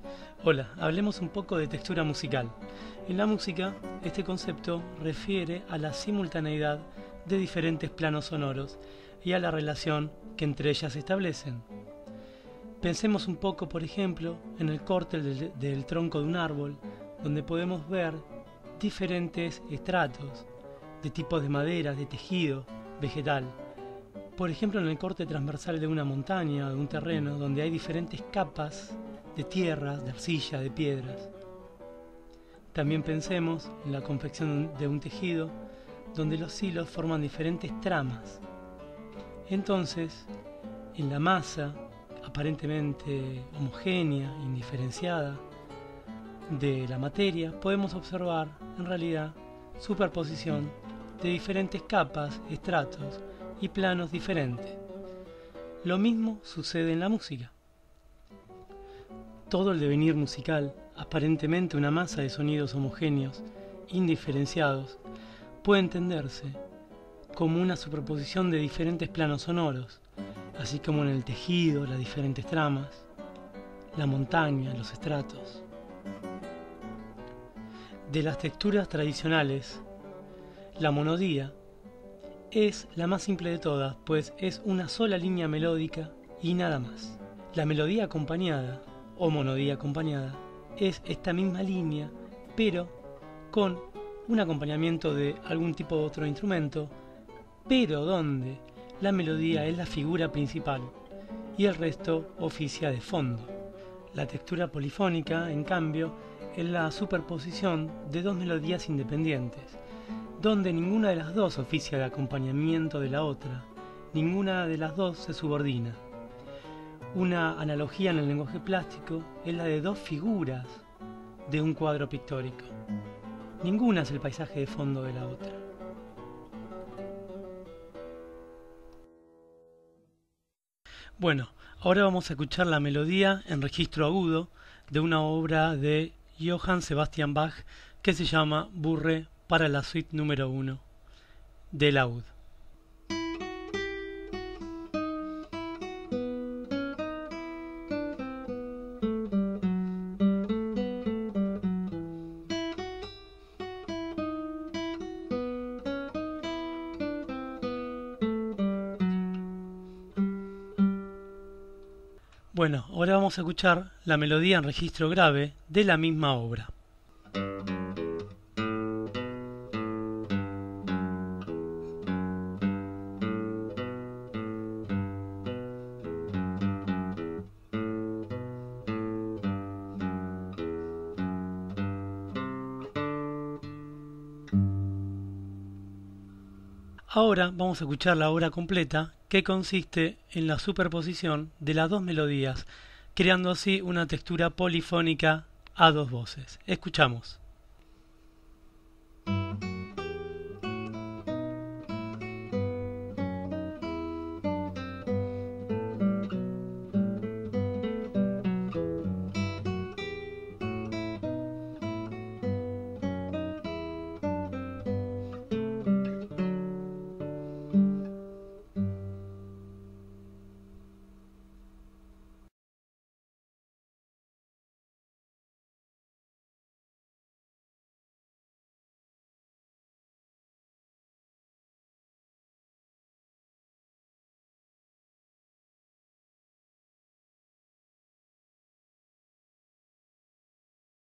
Hola, hablemos un poco de textura musical. En la música, este concepto refiere a la simultaneidad de diferentes planos sonoros y a la relación que entre ellas se establecen. Pensemos un poco, por ejemplo, en el corte del tronco de un árbol, donde podemos ver diferentes estratos de tipos de madera, de tejido, vegetal. Por ejemplo, en el corte transversal de una montaña o de un terreno, donde hay diferentes capas de tierras, de arcilla, de piedras. También pensemos en la confección de un tejido, donde los hilos forman diferentes tramas. Entonces, en la masa, aparentemente homogénea, indiferenciada, de la materia, podemos observar, en realidad, superposición de diferentes capas, estratos y planos diferentes. Lo mismo sucede en la música. Todo el devenir musical, aparentemente una masa de sonidos homogéneos, indiferenciados, puede entenderse como una superposición de diferentes planos sonoros, así como en el tejido, las diferentes tramas, la montaña, los estratos. De las texturas tradicionales, la monodía es la más simple de todas, pues es una sola línea melódica y nada más. La melodía acompañada, o monodía acompañada, es esta misma línea, pero con un acompañamiento de algún tipo de otro instrumento, pero donde la melodía es la figura principal y el resto oficia de fondo. La textura polifónica, en cambio, es la superposición de dos melodías independientes, donde ninguna de las dos oficia de acompañamiento de la otra, ninguna de las dos se subordina. Una analogía en el lenguaje plástico es la de dos figuras de un cuadro pictórico. Ninguna es el paisaje de fondo de la otra. Bueno, ahora vamos a escuchar la melodía en registro agudo de una obra de Johann Sebastian Bach que se llama Burre para la suite número 1 de Laúd. Bueno, ahora vamos a escuchar la melodía en registro grave de la misma obra. Ahora vamos a escuchar la obra completa, que consiste en la superposición de las dos melodías, creando así una textura polifónica a dos voces. Escuchamos.